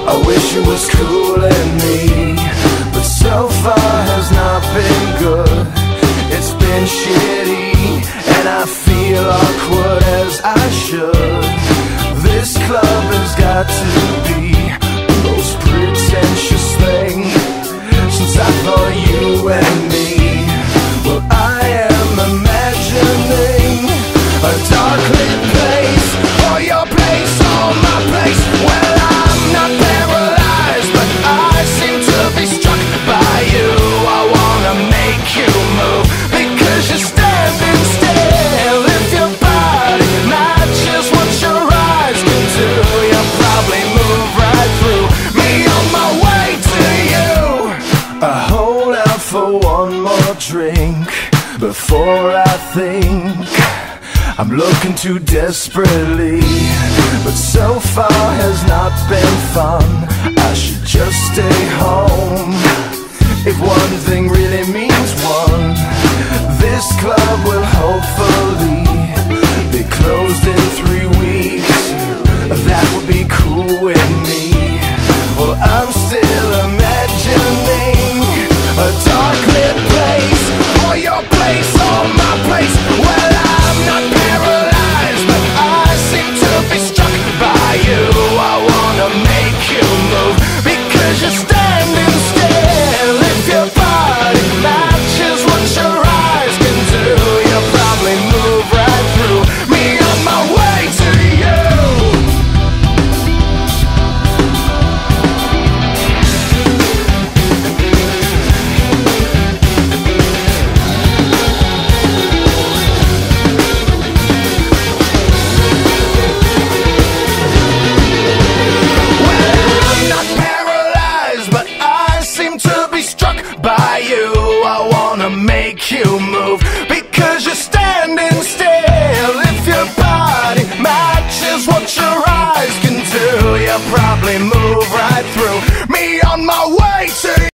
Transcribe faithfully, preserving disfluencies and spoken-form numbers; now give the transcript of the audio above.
I wish it was cooling me, but so far has not been good. It's been shitty, and I feel awkward as I should. This club has got to be the most pretentious thing since I thought you and me. Well, I am imagining a dark lit place, or your place, or my place. Well, I'm not paralyzed, but I seem to be struck by you. I wanna make you move, because you're standing still. If your body matches what your eyes can do, you'll probably move right through me on my way to you. I hold out for one more drink before I think I'm looking too desperately, but so far has not been fun. I should just stay home. If one thing really means one, this club will hopefully be closed in three weeks. That would be cool with me. Well, I'm still imagining a dark lit place, or your place, or my place. Well, I'm not paralyzed, but I seem to be struck by you. I wanna make you move, because you're standing still. If your body matches what your eyes can do, you'll probably move right through me on my way to you. By you, I wanna make you move, because you're